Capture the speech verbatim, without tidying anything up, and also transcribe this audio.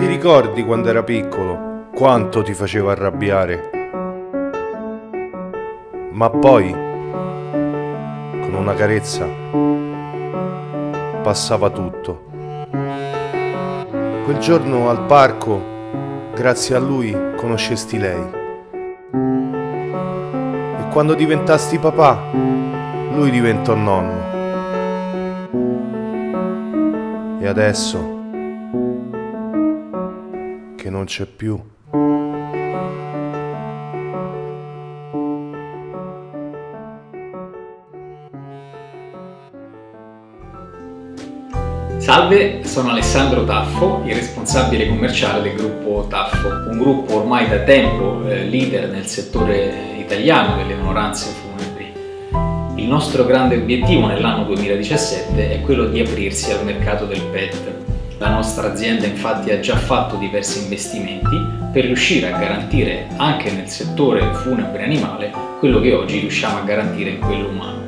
Ti ricordi quando era piccolo quanto ti faceva arrabbiare? Ma poi, con una carezza, passava tutto. Quel giorno al parco, grazie a lui, conoscesti lei. E quando diventasti papà, lui diventò nonno. E adesso, che non c'è più. Salve, sono Alessandro Taffo, il responsabile commerciale del gruppo Taffo, un gruppo ormai da tempo eh, leader nel settore italiano delle onoranze funebri. Il nostro grande obiettivo nell'anno duemiladiciassette è quello di aprirsi al mercato del pet. La nostra azienda infatti ha già fatto diversi investimenti per riuscire a garantire anche nel settore funebre animale quello che oggi riusciamo a garantire in quello umano.